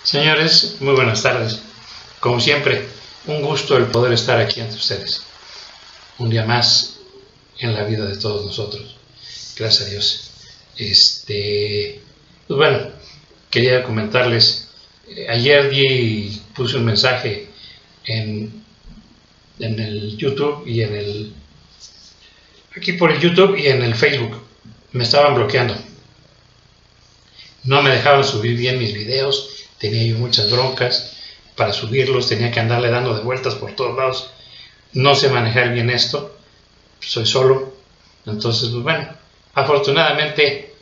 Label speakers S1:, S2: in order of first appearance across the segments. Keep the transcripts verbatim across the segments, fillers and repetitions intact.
S1: Señores, muy buenas tardes. Como siempre, un gusto el poder estar aquí ante ustedes. Un día más en la vida de todos nosotros. Gracias a Dios. Este, pues bueno, quería comentarles. Eh, ayer di, puse un mensaje en, en el YouTube y en el... Aquí por el YouTube y en el Facebook. Me estaban bloqueando. No me dejaban subir bien mis videos. Tenía yo muchas broncas para subirlos, tenía que andarle dando de vueltas por todos lados. No sé manejar bien esto, soy solo. Entonces, pues bueno, afortunadamente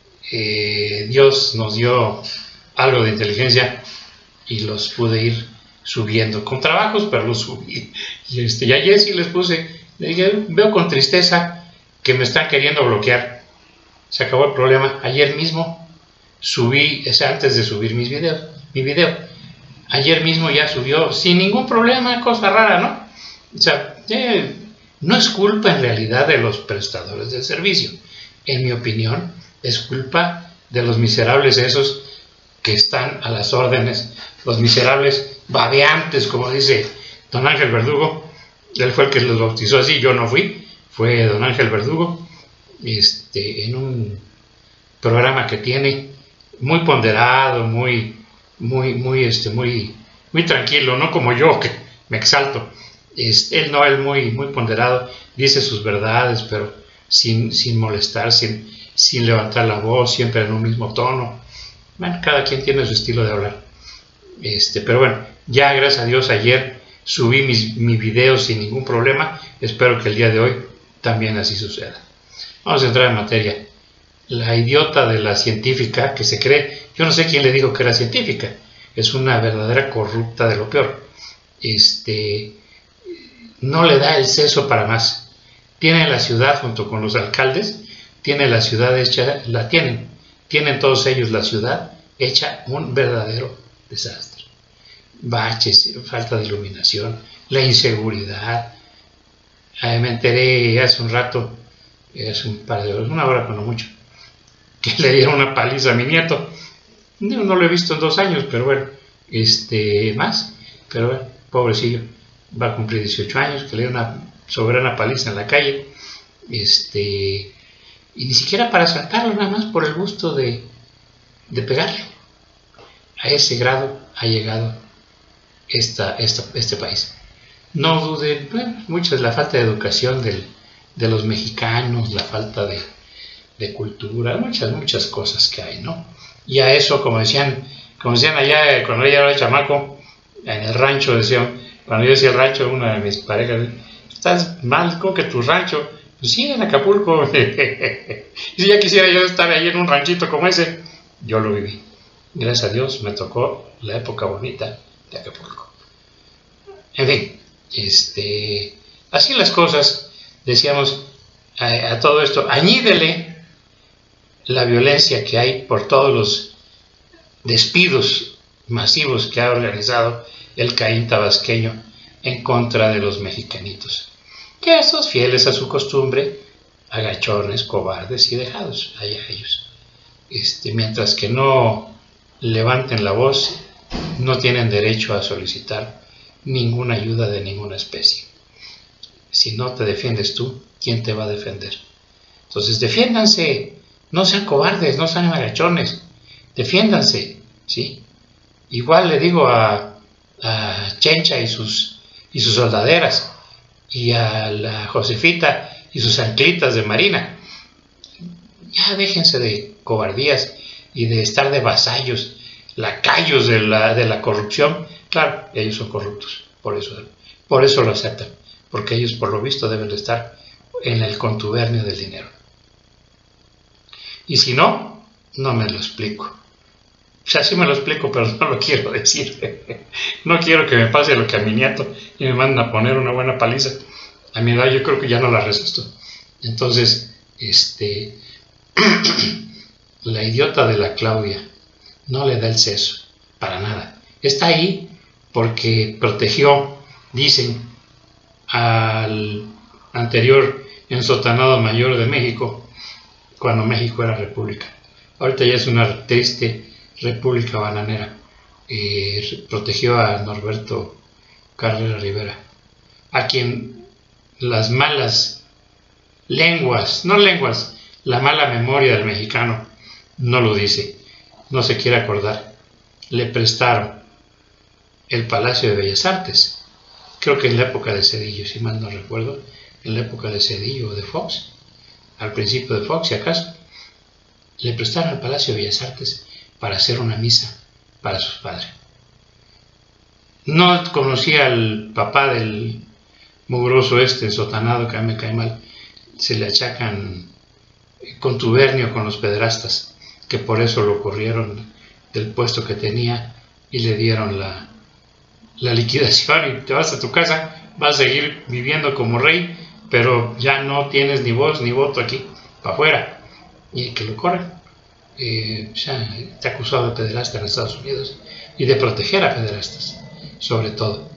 S1: eh, Dios nos dio algo de inteligencia y los pude ir subiendo con trabajos, pero los subí. Y, este, y ayer sí les puse, le dije, veo con tristeza que me están queriendo bloquear. Se acabó el problema. Ayer mismo subí, es antes de subir mis videos, mi video, ayer mismo ya subió sin ningún problema, cosa rara, ¿no? O sea, eh, no es culpa en realidad de los prestadores de servicio, en mi opinión, es culpa de los miserables esos que están a las órdenes, los miserables babeantes, como dice don Ángel Verdugo. Él fue el que los bautizó así, yo no fui, fue don Ángel Verdugo, este, en un programa que tiene muy ponderado, muy, muy, muy, este, muy, muy tranquilo, no como yo que me exalto. Este, él no, él muy, muy ponderado, dice sus verdades, pero sin, sin molestar, sin, sin levantar la voz, siempre en un mismo tono. Bueno, cada quien tiene su estilo de hablar. Este, pero bueno, ya gracias a Dios ayer subí mis, mis videos sin ningún problema. Espero que el día de hoy también así suceda. Vamos a entrar en materia. La idiota de la científica que se cree, yo no sé quién le dijo que era científica, es una verdadera corrupta de lo peor. Este, no le da el seso para más. Tiene la ciudad junto con los alcaldes, tiene la ciudad hecha, la tienen, tienen todos ellos la ciudad hecha un verdadero desastre. Baches, falta de iluminación, la inseguridad. Eh, me enteré hace un rato, hace un par de horas, una hora cuando mucho, que le dieron una paliza a mi nieto. No, no lo he visto en dos años, pero bueno, este, más, pero bueno, pobrecillo, va a cumplir dieciocho años, que le dio una soberana paliza en la calle, este, y ni siquiera para asaltarlo, nada más por el gusto de, de pegarle. A ese grado ha llegado esta, esta, este país. No duden, bueno, mucho es la falta de educación del, de los mexicanos, la falta de de cultura, muchas, muchas cosas que hay, ¿no? Y a eso, como decían, como decían allá, cuando ella era chamaco, en el rancho, decían, cuando yo decía el rancho, una de mis parejas, estás mal con que tu rancho, pues sí, en Acapulco, y si ya quisiera yo estar ahí en un ranchito como ese, yo lo viví, gracias a Dios me tocó la época bonita de Acapulco. En fin, este, así las cosas, decíamos, a, a todo esto, añídele la violencia que hay por todos los despidos masivos que ha organizado el Caín tabasqueño en contra de los mexicanitos, que estos fieles a su costumbre, agachones, cobardes y dejados, allá ellos. Este, mientras que no levanten la voz, no tienen derecho a solicitar ninguna ayuda de ninguna especie. Si no te defiendes tú, ¿quién te va a defender? Entonces defiéndanse. No sean cobardes, no sean agachones, defiéndanse, ¿sí? Igual le digo a, a Chencha y sus, y sus soldaderas, y a la Josefita y sus anclitas de marina, ya déjense de cobardías y de estar de vasallos, lacayos de la, de la corrupción. Claro, ellos son corruptos, por eso, por eso lo aceptan, porque ellos por lo visto deben de estar en el contubernio del dinero. Y si no, no me lo explico. O sea, sí me lo explico, pero no lo quiero decir. No quiero que me pase lo que a mi nieto y me manden a poner una buena paliza. A mi edad yo creo que ya no la resisto. Entonces, este, la idiota de la Claudia no le da el seso, para nada. Está ahí porque protegió, dicen, al anterior ensotanado mayor de México, cuando México era república. Ahorita ya es una triste república bananera. eh, protegió a Norberto Carrera Rivera, a quien las malas lenguas, no lenguas, la mala memoria del mexicano no lo dice, no se quiere acordar, le prestaron el Palacio de Bellas Artes, creo que en la época de Zedillo, si mal no recuerdo, en la época de Zedillo o de Fox, al principio de Fox, si acaso, le prestaron el Palacio de Bellas Artes para hacer una misa para sus padres. No conocía al papá del mugroso este, sotanado, que a mí me cae mal, se le achacan contubernio con los pederastas, que por eso lo corrieron del puesto que tenía y le dieron la, la liquidación, y te vas a tu casa, vas a seguir viviendo como rey, pero ya no tienes ni voz ni voto aquí, para afuera, y que lo corren. Eh, ya está acusado de pederasta en Estados Unidos y de proteger a pederastas, sobre todo,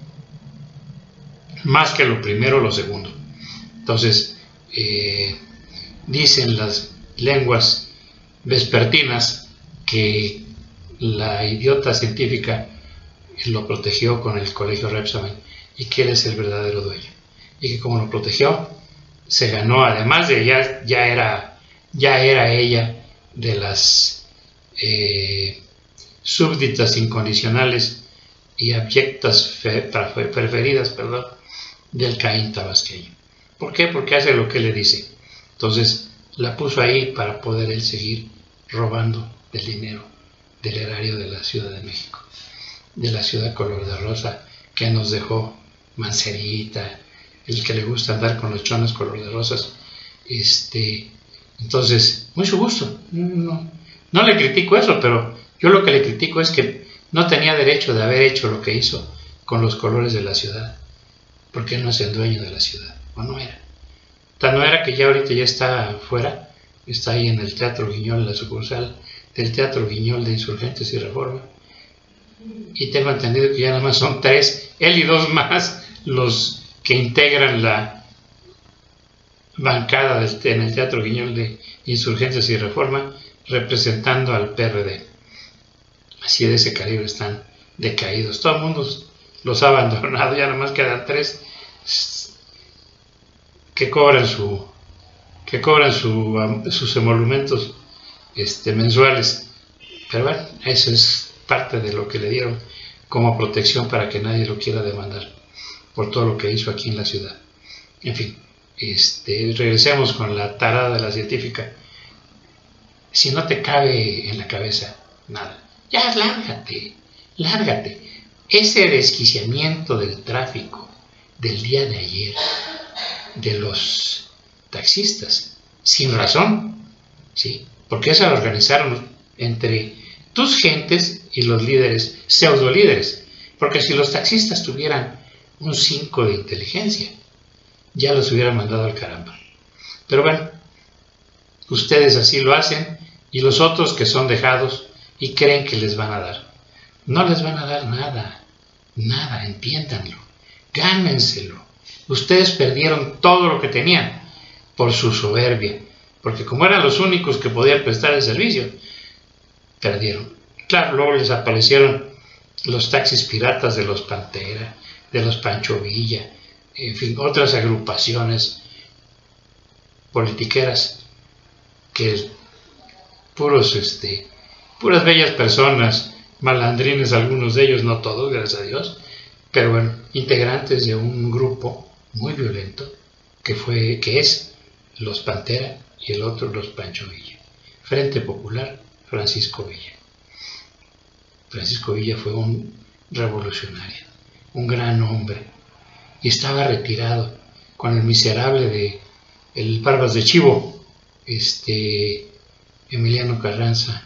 S1: más que lo primero, lo segundo. Entonces, eh, dicen las lenguas vespertinas que la idiota científica lo protegió con el colegio Repsamen y que él es el verdadero dueño, y que como lo protegió se ganó, además de ya, ya era ya era ella de las eh, súbditas incondicionales y abyectas fe, preferidas, perdón, del Caín tabasqueño. ¿Por qué? Porque hace lo que le dice. Entonces la puso ahí para poder él seguir robando del dinero del erario de la Ciudad de México, de la ciudad color de rosa que nos dejó Mancerita, el que le gusta andar con los chones color de rosas. Este, entonces, mucho gusto. No, no le critico eso, pero yo lo que le critico es que no tenía derecho de haber hecho lo que hizo con los colores de la ciudad, porque él no es el dueño de la ciudad, o no era. Tan no era que ya ahorita ya está fuera, está ahí en el Teatro Guiñol, la sucursal del Teatro Guiñol de Insurgentes y Reforma, y tengo entendido que ya nada más son tres, él y dos más, los que integran la bancada del, en el Teatro Guiñol de Insurgentes y Reforma, representando al P R D. Así de ese calibre están decaídos. Todo el mundo los ha abandonado, ya nada más quedan tres que cobran su que cobran su, sus emolumentos este, mensuales. Pero bueno, eso es parte de lo que le dieron como protección para que nadie lo quiera demandar por todo lo que hizo aquí en la ciudad. En fin, este, regresemos con la tarada de la científica. Si no te cabe en la cabeza nada, ya lárgate, lárgate. Ese desquiciamiento del tráfico del día de ayer, de los taxistas, sin razón, ¿sí? Porque se lo organizaron entre tus gentes y los líderes, pseudo líderes, porque si los taxistas tuvieran un cinco de inteligencia, ya los hubieran mandado al caramba. Pero bueno, ustedes así lo hacen, y los otros que son dejados y creen que les van a dar. No les van a dar nada, nada, entiéndanlo, gánenselo. Ustedes perdieron todo lo que tenían por su soberbia, porque como eran los únicos que podían prestar el servicio, perdieron. Claro, luego les aparecieron los taxis piratas de los Pantera, de los Pancho Villa, en fin, otras agrupaciones politiqueras que puros, este, puras bellas personas, malandrines, algunos de ellos, no todos, gracias a Dios, pero bueno, integrantes de un grupo muy violento que fue, que es los Pantera y el otro los Pancho Villa. Frente Popular, Francisco Villa. Francisco Villa fue un revolucionario, un gran hombre, y estaba retirado con el miserable de el Barbas de Chivo, este Emiliano Carranza,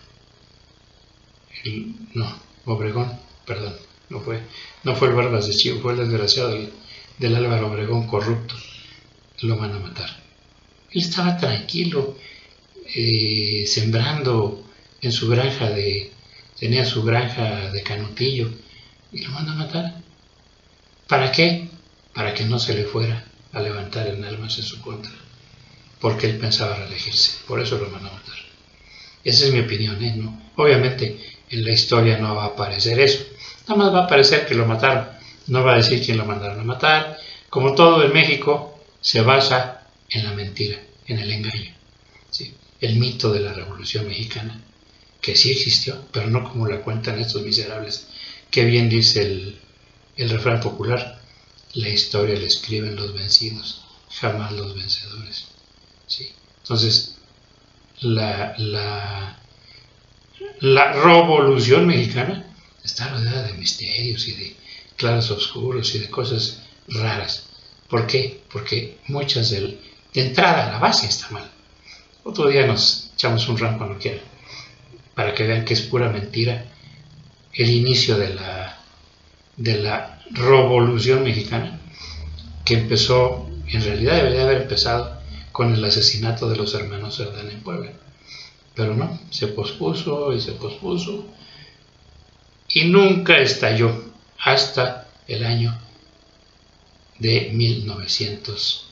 S1: el, no, Obregón, perdón, no fue, no fue el Barbas de Chivo, fue el desgraciado del, del Álvaro Obregón corrupto, lo van a matar. Él estaba tranquilo, eh, sembrando en su granja de, tenía su granja de Canutillo, y lo van a matar. ¿Para qué? Para que no se le fuera a levantar en armas en su contra, porque él pensaba reelegirse, por eso lo van a matar. Esa es mi opinión, ¿eh? No, obviamente en la historia no va a aparecer eso. Nada más va a aparecer que lo mataron. No va a decir quién lo mandaron a matar. Como todo en México, se basa en la mentira, en el engaño. ¿Sí? El mito de la Revolución Mexicana, que sí existió, pero no como la cuentan estos miserables. Que bien dice el, el refrán popular: la historia la escriben los vencidos, jamás los vencedores. ¿Sí? Entonces, la, la, la Revolución Mexicana está rodeada de misterios y de claros oscuros y de cosas raras. ¿Por qué? Porque muchas del, de entrada, la base está mal. Otro día nos echamos un ram cuando quieran, para que vean que es pura mentira el inicio de la, de la Revolución Mexicana, que empezó, en realidad debería haber empezado con el asesinato de los hermanos Cerdán en Puebla. Pero no, se pospuso y se pospuso y nunca estalló hasta el año de mil novecientos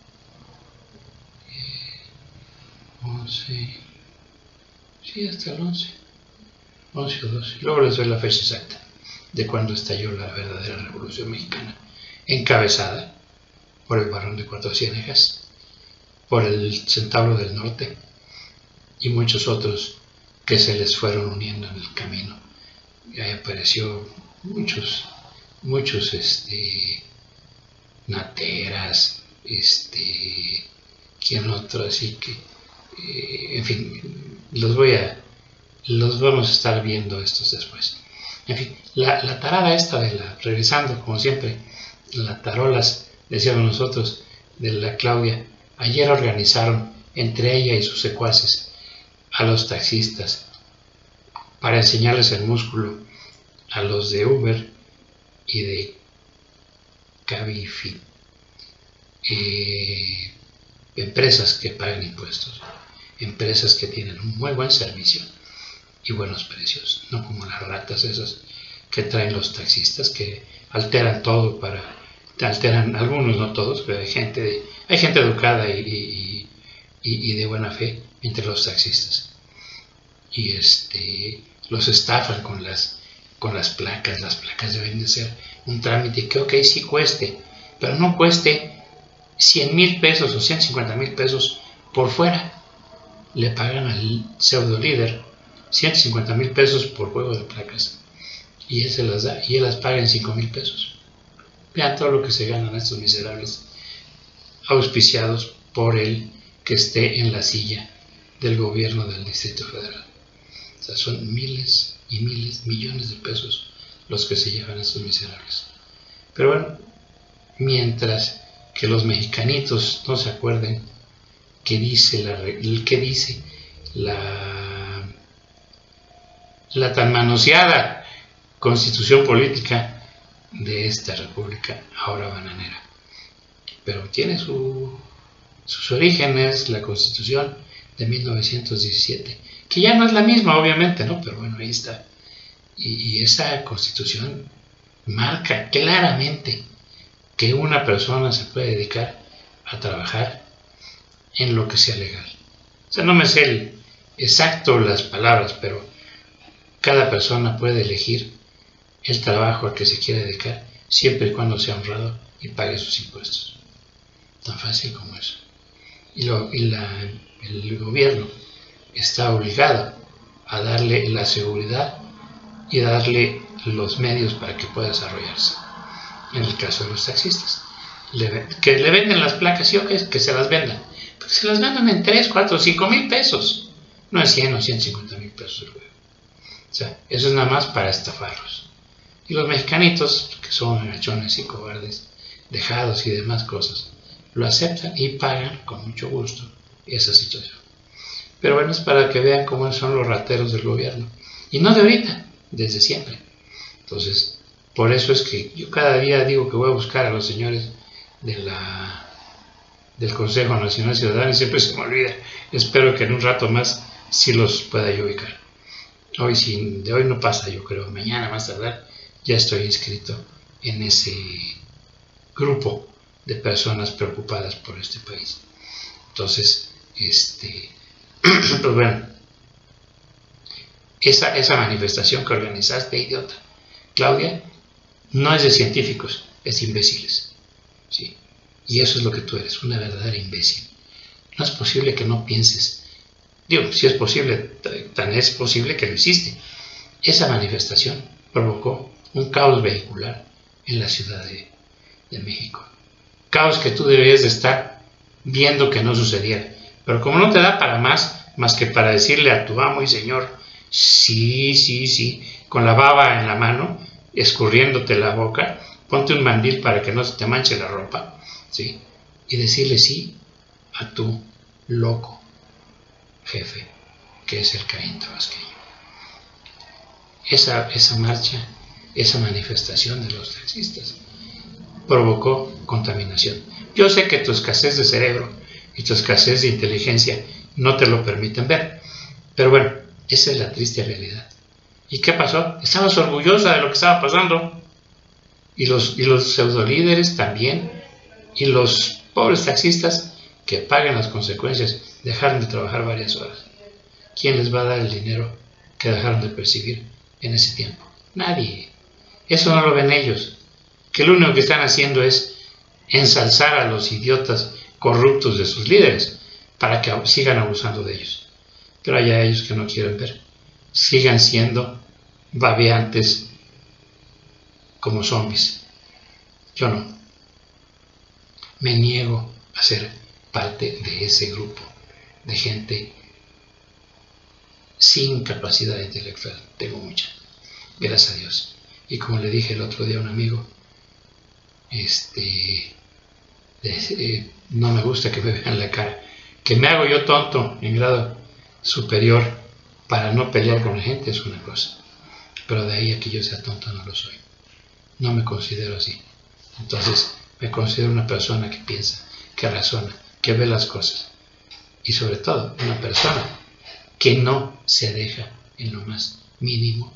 S1: once, sí, hasta el once, once o doce. Luego les doy la fecha exacta de cuando estalló la verdadera Revolución Mexicana, encabezada por el Barón de Cuatro Ciénegas, por el Centauro del Norte y muchos otros que se les fueron uniendo en el camino. Y ahí apareció muchos, muchos, este, nateras, este, ¿quién otro? Así que, eh, en fin, los voy a, los vamos a estar viendo estos después. En fin, la, la tarada esta de la, regresando como siempre, la tarolas, decíamos nosotros, de la Claudia, ayer organizaron entre ella y sus secuaces a los taxistas para enseñarles el músculo a los de Uber y de Cabify, eh, empresas que pagan impuestos, empresas que tienen un muy buen servicio y buenos precios, no como las ratas esas que traen los taxistas, que alteran todo para, alteran algunos, no todos, pero hay gente, de, hay gente educada y, y, y, y de buena fe entre los taxistas, y este, los estafan con las, con las placas. Las placas deben de ser un trámite que ok, sí cueste, pero no cueste cien mil pesos o ciento cincuenta mil pesos por fuera. Le pagan al pseudo líder ciento cincuenta mil pesos por juego de placas y él se las da y él las paga en cinco mil pesos. Vean todo lo que se ganan estos miserables, auspiciados por el que esté en la silla del gobierno del Distrito Federal. O sea, son miles y miles, millones de pesos los que se llevan estos miserables. Pero bueno, mientras que los mexicanitos no se acuerden que dice la, que dice la, la tan manoseada constitución política de esta república ahora bananera. Pero tiene su, sus orígenes, la constitución de mil novecientos diecisiete, que ya no es la misma obviamente, ¿no? Pero bueno, ahí está. Y, y esa constitución marca claramente que una persona se puede dedicar a trabajar en lo que sea legal. O sea, no me sé el exacto las palabras, pero cada persona puede elegir el trabajo al que se quiere dedicar, siempre y cuando sea honrado y pague sus impuestos. Tan fácil como eso. Y, lo, y la, el gobierno está obligado a darle la seguridad y darle los medios para que pueda desarrollarse. En el caso de los taxistas, le, que le venden las placas, sí, okay, que se las vendan, porque se las vendan en tres, cuatro, cinco mil pesos, no en cien o ciento cincuenta mil pesos el juego. O sea, eso es nada más para estafarlos. Y los mexicanitos, que son agachones y cobardes, dejados y demás cosas, lo aceptan y pagan con mucho gusto esa situación. Pero bueno, es para que vean cómo son los rateros del gobierno. Y no de ahorita, desde siempre. Entonces, por eso es que yo cada día digo que voy a buscar a los señores de la, del Consejo Nacional Ciudadano y siempre se me olvida. Espero que en un rato más sí los pueda yo ubicar. Hoy sí, de hoy no pasa, yo creo. Mañana más tardar ya estoy inscrito en ese grupo de personas preocupadas por este país. Entonces, este, pues bueno, esa, esa manifestación que organizaste, idiota, Claudia, no es de científicos, es de imbéciles. ¿Sí? Y eso es lo que tú eres, una verdadera imbécil. No es posible que no pienses. Digo, si es posible, tan es posible que lo hiciste. Esa manifestación provocó un caos vehicular en la Ciudad de, de México. Caos que tú deberías de estar viendo que no sucediera. Pero como no te da para más, más que para decirle a tu amo y señor, sí, sí, sí, con la baba en la mano, escurriéndote la boca, ponte un mandil para que no se te manche la ropa, ¿sí? Y decirle sí a tu loco jefe, que es el Caín tabasqueño. Esa, esa marcha, esa manifestación de los taxistas provocó contaminación. Yo sé que tu escasez de cerebro y tu escasez de inteligencia no te lo permiten ver, pero bueno, esa es la triste realidad. ¿Y qué pasó? Estabas orgullosa de lo que estaba pasando, y los, y los pseudolíderes también, y los pobres taxistas que paguen las consecuencias dejaron de trabajar varias horas. ¿Quién les va a dar el dinero que dejaron de percibir en ese tiempo? Nadie. Eso no lo ven ellos, que lo único que están haciendo es ensalzar a los idiotas corruptos de sus líderes para que sigan abusando de ellos. Pero hay a ellos que no quieren ver, sigan siendo babeantes como zombies. Yo no. Me niego a ser parte de ese grupo de gente sin capacidad intelectual. Tengo mucha, gracias a Dios. Y como le dije el otro día a un amigo, este, eh, no me gusta que me vean la cara. Que me hago yo tonto en grado superior para no pelear con la gente es una cosa, pero de ahí a que yo sea tonto no lo soy. No me considero así. Entonces me considero una persona que piensa, que razona, que ve las cosas, y sobre todo una persona que no se deja en lo más mínimo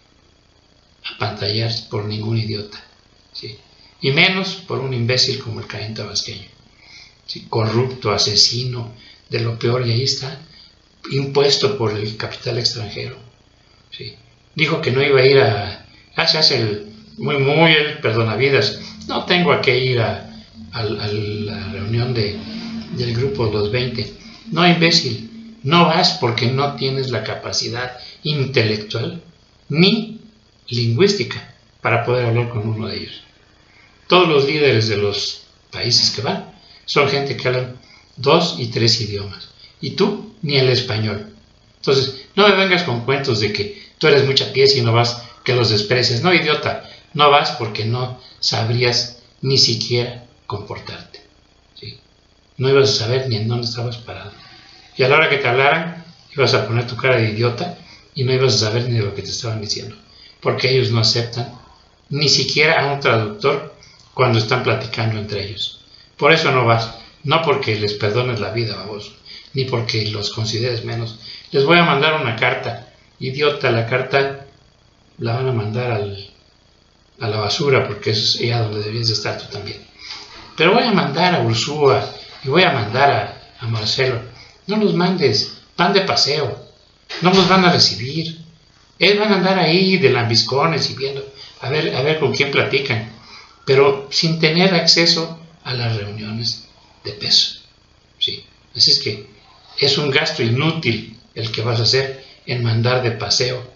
S1: apantallar por ningún idiota, ¿sí? Y menos por un imbécil como el Caín tabasqueño, ¿sí? Corrupto, asesino, de lo peor, y ahí está, impuesto por el capital extranjero, ¿sí? Dijo que no iba a ir a, ah, se hace el muy, muy el perdonavidas, no tengo a qué ir a, a, a la reunión de, del grupo de los veinte. No, imbécil, no vas porque no tienes la capacidad intelectual ni lingüística para poder hablar con uno de ellos. Todos los líderes de los países que van son gente que hablan dos y tres idiomas, y tú ni el español. Entonces, no me vengas con cuentos de que tú eres mucha pieza y no vas, que los desprecias. No, idiota, no vas porque no sabrías ni siquiera comportarte, ¿sí? No ibas a saber ni en dónde estabas parado. Y a la hora que te hablaran, ibas a poner tu cara de idiota y no ibas a saber ni de lo que te estaban diciendo, porque ellos no aceptan ni siquiera a un traductor cuando están platicando entre ellos. Por eso no vas, no porque les perdones la vida, baboso, ni porque los consideres menos. Les voy a mandar una carta, idiota, la carta la van a mandar al, a la basura, porque eso es allá donde debías estar tú también. Pero voy a mandar a Ursúa y voy a mandar a, a Marcelo. No los mandes, van de paseo, no los van a recibir. Ellos van a andar ahí de lambiscones y viendo, a ver, a ver con quién platican, pero sin tener acceso a las reuniones de peso, ¿sí? Así es que es un gasto inútil el que vas a hacer en mandar de paseo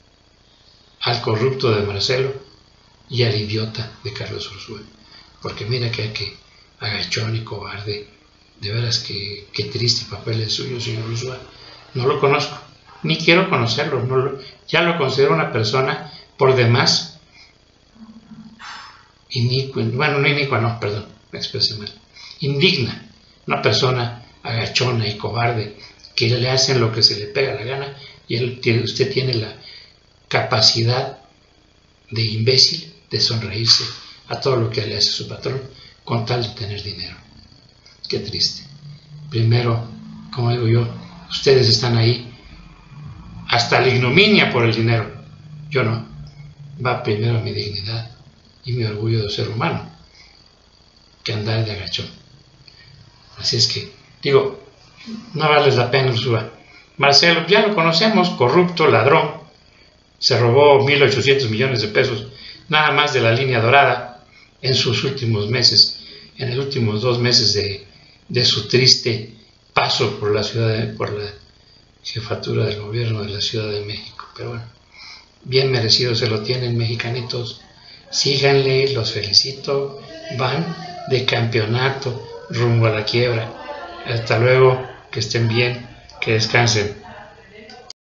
S1: al corrupto de Marcelo y al idiota de Carlos Ursúa, porque mira que, que agachón y cobarde, de veras que, que triste papel el suyo, señor Ursúa. No lo conozco, ni quiero conocerlo, no lo, ya lo considero una persona por demás inicua, bueno, no inicua, no, perdón, me expresé mal, indigna, una persona agachona y cobarde que le hacen lo que se le pega la gana, y él tiene, usted tiene la capacidad de imbécil de sonreírse a todo lo que le hace su patrón con tal de tener dinero. Qué triste. Primero, como digo yo, ustedes están ahí hasta la ignominia por el dinero. Yo no. Va primero mi dignidad y mi orgullo de ser humano que andar de agachón. Así es que, digo, no vale la pena, Ursúa. Marcelo, ya lo conocemos, corrupto, ladrón, se robó mil ochocientos millones de pesos nada más de la línea dorada en sus últimos meses, en los últimos dos meses de, de su triste paso por la ciudad, de, por la jefatura del gobierno de la Ciudad de México. Pero bueno, bien merecido se lo tienen, mexicanitos. Síganle, los felicito, van de campeonato rumbo a la quiebra. Hasta luego, que estén bien, que descansen.